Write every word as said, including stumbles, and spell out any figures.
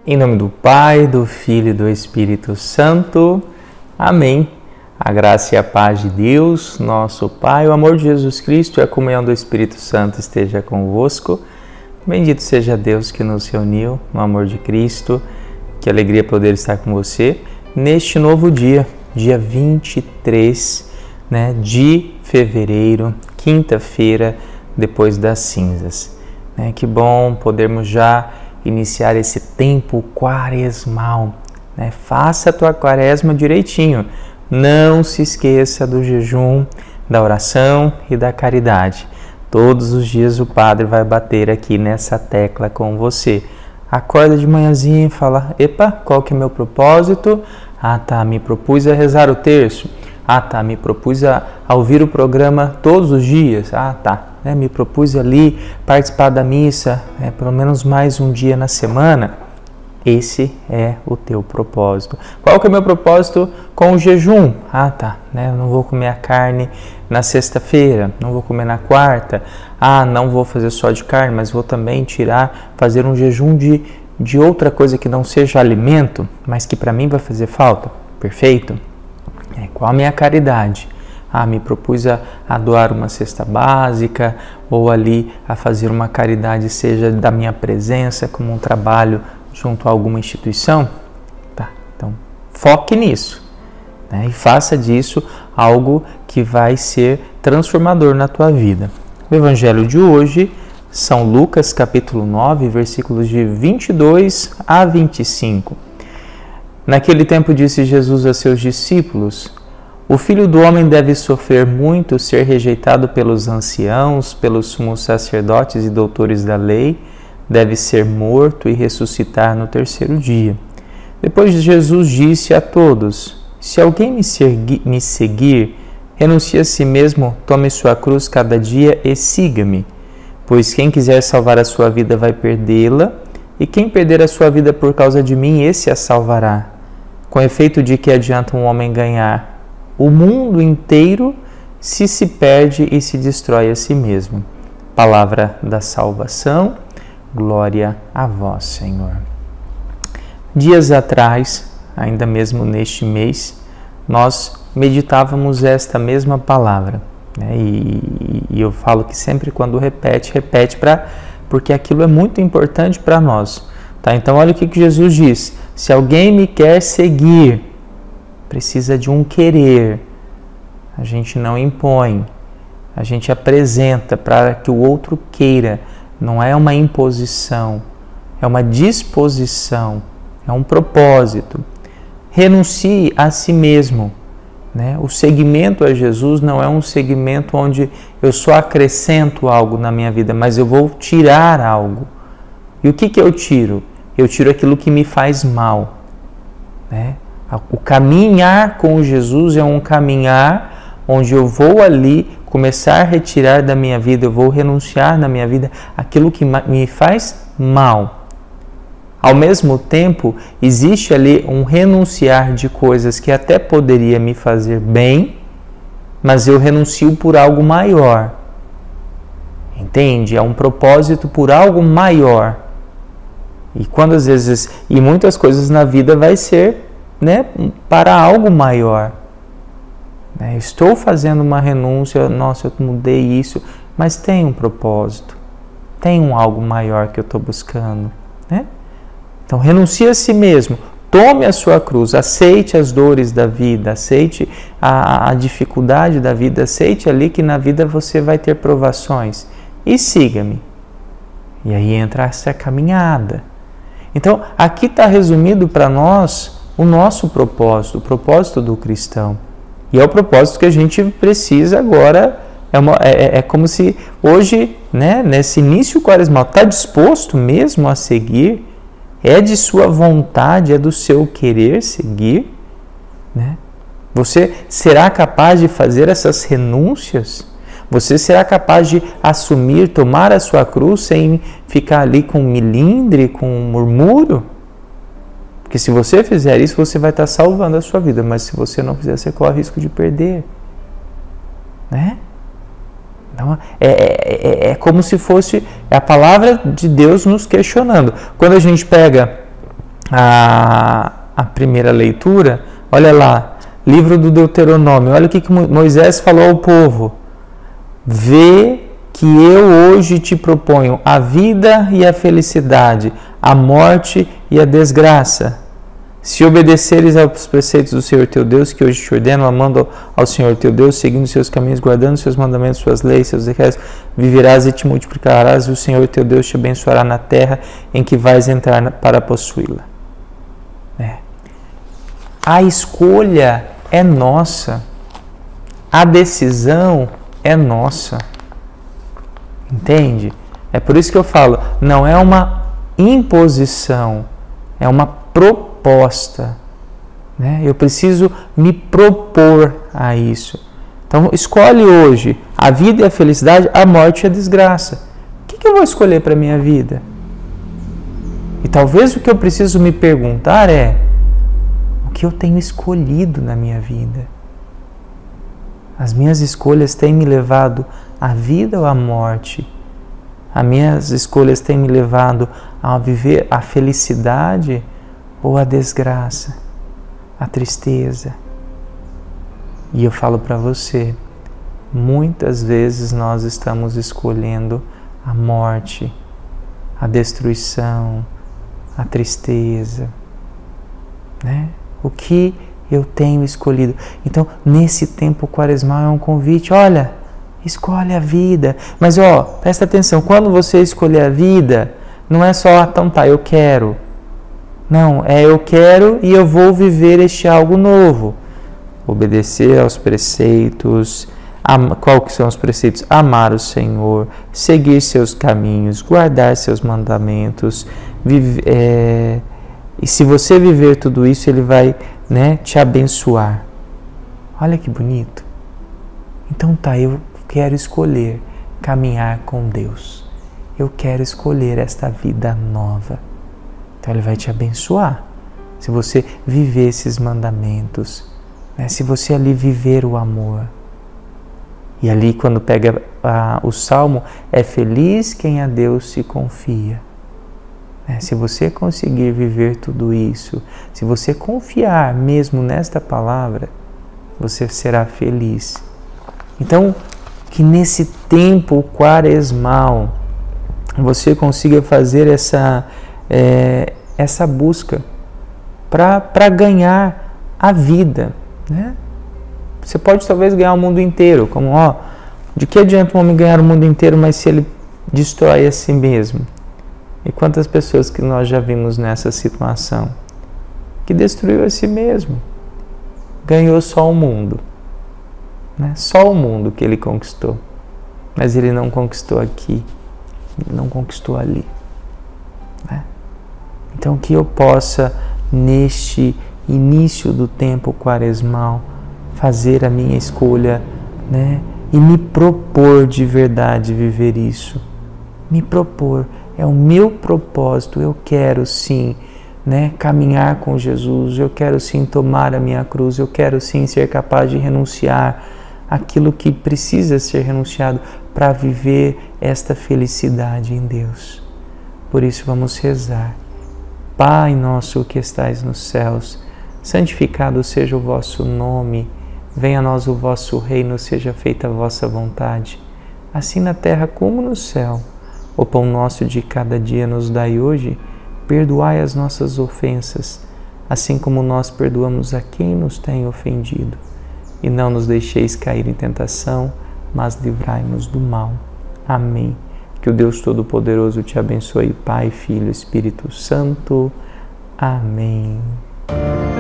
Em nome do Pai, do Filho e do Espírito Santo. Amém. A graça e a paz de Deus, nosso Pai, o amor de Jesus Cristo e a comunhão do Espírito Santo esteja convosco. Bendito seja Deus que nos reuniu no amor de Cristo. Que alegria poder estar com você neste novo dia, dia vinte e três, né, de fevereiro, quinta-feira, depois das cinzas. Né? Que bom podermos já iniciar esse tempo quaresmal. Né? Faça a tua quaresma direitinho. Não se esqueça do jejum, da oração e da caridade. Todos os dias o Padre vai bater aqui nessa tecla com você. Acorda de manhãzinha e fala: epa, qual que é o meu propósito? Ah tá, me propus a rezar o terço. Ah tá, me propus a, a ouvir o programa todos os dias. Ah tá, né, me propus ali participar da missa é, pelo menos mais um dia na semana. Esse é o teu propósito. Qual que é o meu propósito com o jejum? Ah tá, né, eu não vou comer a carne na sexta-feira, não vou comer na quarta. Ah, não vou fazer só de carne, mas vou também tirar, fazer um jejum de, de outra coisa que não seja alimento, mas que para mim vai fazer falta. Perfeito? É, qual a minha caridade? Ah, me propus a, a doar uma cesta básica ou ali a fazer uma caridade, seja da minha presença, como um trabalho junto a alguma instituição. Tá, então foque nisso, né, e faça disso algo que vai ser transformador na tua vida. O Evangelho de hoje, São Lucas, capítulo nove, versículos de vinte e dois a vinte e cinco. Naquele tempo disse Jesus a seus discípulos: o Filho do Homem deve sofrer muito, ser rejeitado pelos anciãos, pelos sumos sacerdotes e doutores da lei, deve ser morto e ressuscitar no terceiro dia. Depois Jesus disse a todos: se alguém me seguir, me seguir, renuncie a si mesmo, tome sua cruz cada dia e siga-me. Pois quem quiser salvar a sua vida vai perdê-la, e quem perder a sua vida por causa de mim, esse a salvará. Com efeito, de que adianta um homem ganhar o mundo inteiro se se perde e se destrói a si mesmo? Palavra da salvação, glória a vós, Senhor. Dias atrás, ainda mesmo neste mês, nós meditávamos esta mesma palavra, né? e, e eu falo que sempre quando repete, repete pra, porque aquilo é muito importante para nós. Tá? Então olha o que, que Jesus diz: se alguém me quer seguir, precisa de um querer. A gente não impõe, a gente apresenta para que o outro queira. Não é uma imposição, é uma disposição, é um propósito. Renuncie a si mesmo. Né? O seguimento a Jesus não é um seguimento onde eu só acrescento algo na minha vida, mas eu vou tirar algo. E o que, que eu tiro? Eu tiro aquilo que me faz mal. Né? O caminhar com Jesus é um caminhar onde eu vou ali começar a retirar da minha vida, eu vou renunciar na minha vida aquilo que me faz mal. Ao mesmo tempo, existe ali um renunciar de coisas que até poderia me fazer bem, mas eu renuncio por algo maior. Entende? É um propósito por algo maior. E quando às vezes, e muitas coisas na vida vai ser, né, para algo maior. Né? Estou fazendo uma renúncia, nossa, eu mudei isso, mas tem um propósito, tem um algo maior que eu estou buscando. Né? Então, renuncie a si mesmo, tome a sua cruz, aceite as dores da vida, aceite a, a dificuldade da vida, aceite ali que na vida você vai ter provações e siga-me. E aí entra essa caminhada. Então, aqui está resumido para nós o nosso propósito, o propósito do cristão. E é o propósito que a gente precisa agora, é, uma, é, é como se hoje, né, nesse início quaresmal, está disposto mesmo a seguir? É de sua vontade, é do seu querer seguir? Né? Você será capaz de fazer essas renúncias? Você será capaz de assumir, tomar a sua cruz sem ficar ali com milindre, com murmúrio? Porque se você fizer isso, você vai estar salvando a sua vida. Mas se você não fizer, você corre o risco de perder. Né? Então, é, é, é como se fosse a palavra de Deus nos questionando. Quando a gente pega a, a primeira leitura, olha lá, livro do Deuteronômio, olha o que, que Moisés falou ao povo. Vê que eu hoje te proponho a vida e a felicidade, a morte e a desgraça. Se obedeceres aos preceitos do Senhor teu Deus, que hoje te ordeno, amando ao Senhor teu Deus, seguindo seus caminhos, guardando seus mandamentos, suas leis, seus decretos, viverás e te multiplicarás, e o Senhor teu Deus te abençoará na terra em que vais entrar para possuí-la. É. A escolha é nossa. A decisão é nossa. Entende? É por isso que eu falo, não é uma imposição, é uma proposta. Né? Eu preciso me propor a isso. Então, escolhe hoje a vida e a felicidade, a morte e a desgraça. O que, que eu vou escolher para a minha vida? E talvez o que eu preciso me perguntar é: o que eu tenho escolhido na minha vida? As minhas escolhas têm me levado à vida ou à morte? As minhas escolhas têm me levado a viver a felicidade ou a desgraça, a tristeza? E eu falo para você, muitas vezes nós estamos escolhendo a morte, a destruição, a tristeza, né? O que eu tenho escolhido? Então, nesse tempo quaresmal é um convite, olha, escolhe a vida. Mas, ó, presta atenção, quando você escolher a vida, não é só, então tá, eu quero. Não, é eu quero e eu vou viver este algo novo. Obedecer aos preceitos. Am, qual que são os preceitos? Amar o Senhor, seguir seus caminhos, guardar seus mandamentos. Vive, é, e se você viver tudo isso, Ele vai, né, te abençoar. Olha que bonito. Então tá, eu quero escolher caminhar com Deus. Eu quero escolher esta vida nova. Então Ele vai te abençoar. Se você viver esses mandamentos, né? Se você ali viver o amor. E ali quando pega a, o Salmo, é feliz quem a Deus se confia. Né? Se você conseguir viver tudo isso, se você confiar mesmo nesta palavra, você será feliz. Então, que nesse tempo quaresmal, você consiga fazer essa, é, essa busca para ganhar a vida. Né? Você pode talvez ganhar o mundo inteiro, como, ó, de que adianta um homem ganhar o mundo inteiro, mas se ele destrói a si mesmo? E quantas pessoas que nós já vimos nessa situação? Que destruiu a si mesmo, ganhou só o mundo, né? Só o mundo que ele conquistou, mas ele não conquistou aqui, não conquistou ali, né? Então que eu possa, neste início do tempo quaresmal, fazer a minha escolha, né? E me propor de verdade viver isso. Me propor, é o meu propósito, eu quero sim, né, caminhar com Jesus, eu quero sim tomar a minha cruz, eu quero sim ser capaz de renunciar aquilo que precisa ser renunciado para viver esta felicidade em Deus. Por isso vamos rezar. Pai nosso que estais nos céus, santificado seja o vosso nome, venha a nós o vosso reino, seja feita a vossa vontade, assim na terra como no céu. O pão nosso de cada dia nos dai hoje, perdoai as nossas ofensas, assim como nós perdoamos a quem nos tem ofendido. E não nos deixeis cair em tentação, mas livrai-nos do mal. Amém. Que o Deus Todo-Poderoso te abençoe, Pai, Filho e Espírito Santo. Amém.